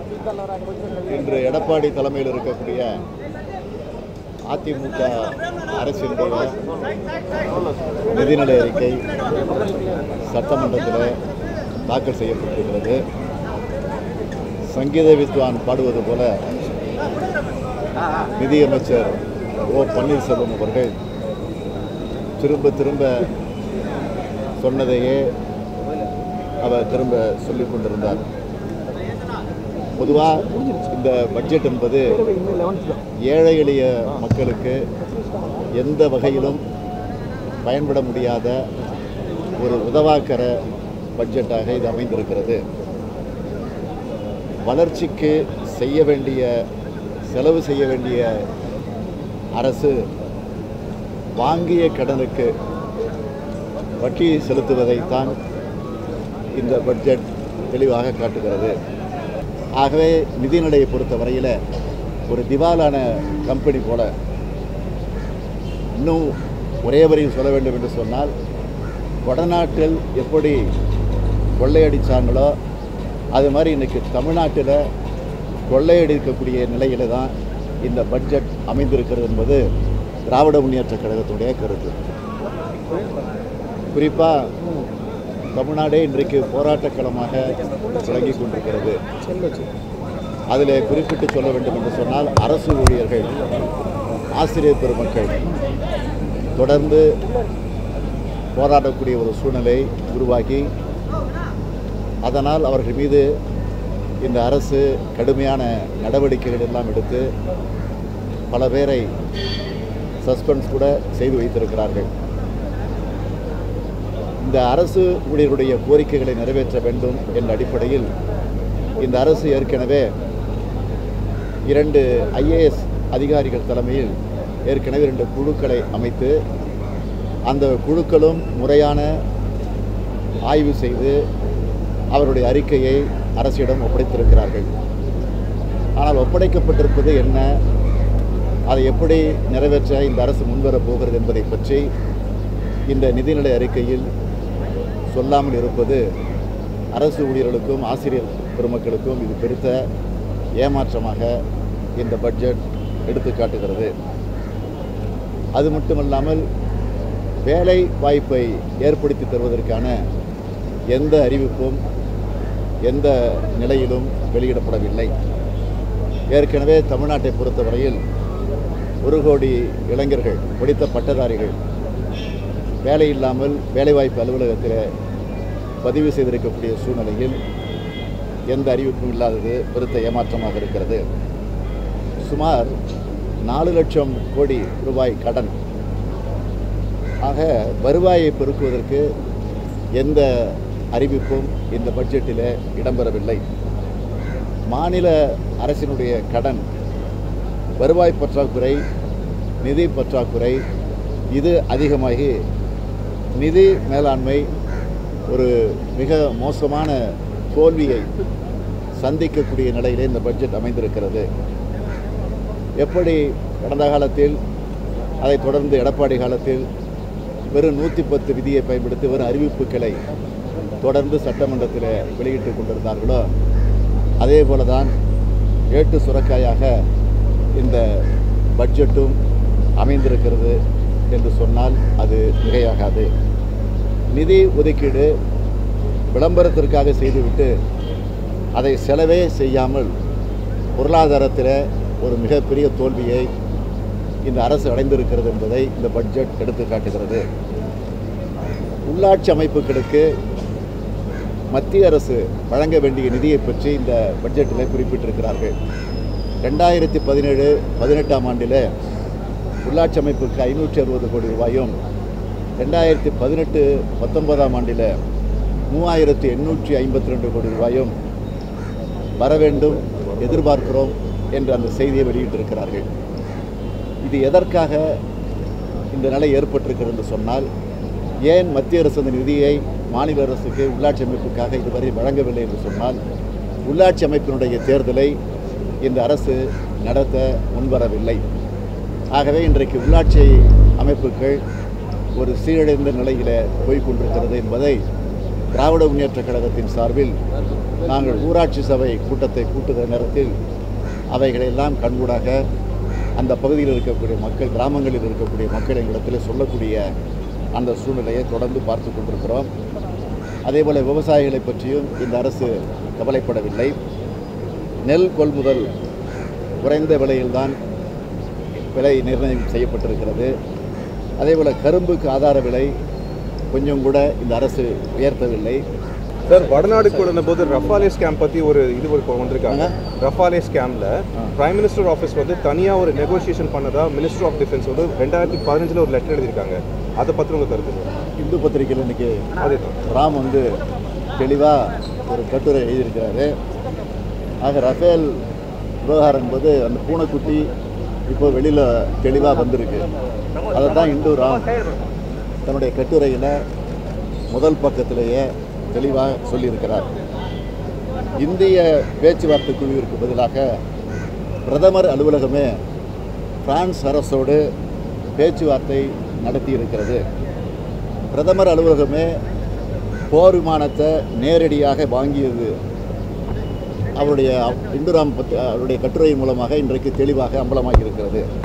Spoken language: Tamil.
இன்று எடப்பாடி தலைமையில் இருக்கக்கூடிய அதிமுக அரசினுடைய நிதிநிலை அறிக்கை சட்டமன்றத்தில் தாக்கல் செய்யப்பட்டிருக்கிறது. சங்கீத வித்வான் பாடுவது போல நிதியமைச்சர் ஓ பன்னீர்செல்வம் அவர்கள் திரும்ப திரும்ப சொன்னதையே அவர் திரும்ப சொல்லிக் கொண்டிருந்தார். பொதுவாக இந்த பட்ஜெட் என்பது ஏழை எளிய மக்களுக்கு எந்த வகையிலும் பயன்பட முடியாத ஒரு உதவாக்கர பட்ஜெட்டாக இது அமைந்திருக்கிறது. வளர்ச்சிக்கு செலவு செய்ய வேண்டிய அரசு வாங்கிய கடனுக்கு வட்டி செலுத்துவதைத்தான் இந்த பட்ஜெட் தெளிவாக காட்டுகிறது. ஆகவே நிதிநிலையை பொறுத்த வரையில் ஒரு திவாலான கம்பெனி போல, இன்னும் ஒரே வரியில் சொல்ல வேண்டும் என்று சொன்னால், வடநாட்டில் எப்படி கொள்ளையடித்தாங்களோ அது மாதிரி இன்றைக்கி தமிழ்நாட்டில் கொள்ளையடிக்கக்கூடிய நிலையில் தான் இந்த பட்ஜெட் அமைந்திருக்கிறது என்பது திராவிட முன்னேற்றக் கழகத்துடைய கருத்து. குறிப்பாக தமிழ்நாடே இன்றைக்கு போராட்டக்களமாக விளங்கி கொண்டிருக்கிறது. அதில் குறிப்பிட்டு சொல்ல வேண்டும் என்று சொன்னால், அரசு ஊழியர்கள், ஆசிரியர் பெருமக்கள் தொடர்ந்து போராடக்கூடிய ஒரு சூழ்நிலை உருவாகி, அதனால் அவர்கள் மீது இந்த அரசு கடுமையான நடவடிக்கைகள் எல்லாம் எடுத்து பல பேரை சஸ்பென்ஸ் கூட செய்து வைத்திருக்கிறார்கள். இந்த அரசு ஊழியர்களுடைய கோரிக்கைகளை நிறைவேற்ற வேண்டும் என்ற அடிப்படையில் இந்த அரசு ஏற்கனவே 2 IAS அதிகாரிகள் தலைமையில் ஏற்கனவே 2 குழுக்களை அமைத்து, அந்த குழுக்களும் முறையான ஆய்வு செய்து அவருடைய அறிக்கையை அரசிடம் ஒப்படைத்திருக்கிறார்கள். ஆனால் ஒப்படைக்கப்பட்டிருப்பது என்ன, அதை எப்படி நிறைவேற்ற இந்த அரசு முன்வரப் போகிறது என்பதை பற்றி இந்த நிதிநிலை அறிக்கையில் சொல்லாமல் இருப்பது அரசு ஊழியர்களுக்கும் ஆசிரியர் பெருமக்களுக்கும் இது பெருத்த ஏமாற்றமாக இந்த பட்ஜெட் எடுத்து காட்டுகிறது. அது மட்டுமல்லாமல் வேலை வாய்ப்பை ஏற்படுத்தி தருவதற்கான எந்த அறிவிப்பும் எந்த நிலையிலும் வெளியிடப்படவில்லை. ஏற்கனவே தமிழ்நாட்டை பொறுத்தவரையில் 1 கோடி இளைஞர்கள், படித்த பட்டதாரிகள் வேலை இல்லாமல் வேலைவாய்ப்பு அலுவலகத்தில் பதிவு செய்திருக்கக்கூடிய சூழ்நிலையில் எந்த அறிவிப்பும் இல்லாதது பெருத்த ஏமாற்றமாக இருக்கிறது. சுமார் 4 லட்சம் கோடி ரூபாய் கடன். ஆக வருவாயை பெருக்குவதற்கு எந்த அறிவிப்பும் இந்த பட்ஜெட்டில் இடம்பெறவில்லை. மாநில அரசினுடைய கடன், வருவாய் பற்றாக்குறை, நிதி பற்றாக்குறை இது அதிகமாகி நிதி மேலாண்மை ஒரு மிக மோசமான தோல்வியை சந்திக்கக்கூடிய நிலையிலே இந்த பட்ஜெட் அமைந்திருக்கிறது. எப்படி கடந்த காலத்தில், அதைத் தொடர்ந்து எடப்பாடி காலத்தில் வெறும் 110 விதியை பயன்படுத்தி வெறும் அறிவிப்புகளை தொடர்ந்து சட்டமன்றத்தில் வெளியிட்டு கொண்டிருந்தார்களோ, அதே போல தான் ஏட்டு சுரக்காயாக இந்த பட்ஜெட்டும் அமைந்திருக்கிறது என்று சொன்னால் அது மிகையாகாது. நிதி ஒதுக்கீடு விளம்பரத்திற்காக செய்துவிட்டு அதை செலவே செய்யாமல் பொருளாதாரத்தில் ஒரு மிகப்பெரிய தோல்வியை இந்த அரசு அடைந்திருக்கிறது என்பதை இந்த பட்ஜெட் எடுத்து காட்டுகிறது. உள்ளாட்சி அமைப்புகளுக்கு மத்திய அரசு வழங்க வேண்டிய நிதியை பற்றி இந்த பட்ஜெட்டில் குறிப்பிட்டிருக்கிறார்கள். 2017-18ஆம் ஆண்டில் உள்ளாட்சி அமைப்புக்கு 560 கோடி ரூபாயும், 2018-19ஆம் ஆண்டில் 3852 கோடி ரூபாயும் வர வேண்டும் எதிர்பார்க்கிறோம் என்று அந்த செய்தியை வெளியிட்டிருக்கிறார்கள். இது எதற்காக இந்த நிலை ஏற்பட்டிருக்கிறது என்று சொன்னால், ஏன் மத்திய அரசு அந்த நிதியை மாநில அரசுக்கு உள்ளாட்சி அமைப்புக்காக இதுவரை வழங்கவில்லை என்று சொன்னால், உள்ளாட்சி அமைப்பினுடைய தேர்தலை இந்த அரசு நடத்த முன்வரவில்லை. ஆகவே இன்றைக்கு உள்ளாட்சி அமைப்புகள் ஒரு சீரழிந்த நிலையில் போய்கொண்டிருக்கிறது என்பதை திராவிட முன்னேற்றக் கழகத்தின் சார்பில் நாங்கள் ஊராட்சி சபை கூட்டத்தை கூட்டுகிற நேரத்தில் அவைகளெல்லாம் கண்கூடாக அந்த பகுதியில் இருக்கக்கூடிய மக்கள், கிராமங்களில் இருக்கக்கூடிய மக்கள் எங்களிடத்தில் சொல்லக்கூடிய அந்த சூழ்நிலையை தொடர்ந்து பார்த்து கொண்டிருக்கிறோம். அதேபோல் விவசாயிகளை பற்றியும் இந்த அரசு கவலைப்படவில்லை. நெல் கொள்முதல் குறைந்த விலையில்தான் விலை நிர்ணயம் செய்யப்பட்டிருக்கிறது. அதேபோல் கரும்புக்கு ஆதார விலை கொஞ்சம் கூட இந்த அரசு உயர்த்தவில்லை. சார், வடநாடு கூட போது ரஃபாலே ஸ்கேம் பற்றி ஒரு வந்திருக்காங்க. ரஃபாலே ஸ்கேமில் பிரைம் மினிஸ்டர் ஆஃபீஸ் வந்து தனியாக ஒரு நெகோசியேஷன் பண்ணதா மினிஸ்டர் ஆஃப் டிஃபென்ஸ் வந்து 2015 ஒரு லெட்டர் எழுதியிருக்காங்க. அதை பற்றி உங்கள் கருத்து? இந்து பத்திரிகையில் இன்றைக்கி ராம் வந்து தெளிவாக ஒரு கட்டுரை எழுதியிருக்கிறாரு. ஆக ரஃபேல் விவகாரம் என்பது அந்த பூனைக்குட்டி இப்போ வெளியில் தெளிவாக வந்திருக்கு. அதை தான் இந்து ராம் தன்னுடைய கட்டுரையில் முதல் பக்கத்திலேயே தெளிவாக சொல்லியிருக்கிறார். இந்திய பேச்சுவார்த்தை குழுவிற்கு பதிலாக பிரதமர் அலுவலகமே பிரான்ஸ் அரசோடு பேச்சுவார்த்தை நடத்தியிருக்கிறது. பிரதமர் அலுவலகமே போர் விமானத்தை நேரடியாக வாங்கியது அவருடைய இந்துராம் அவருடைய கட்டுரை மூலமாக இன்றைக்கு தெளிவாக அம்பலமாகி இருக்கிறது.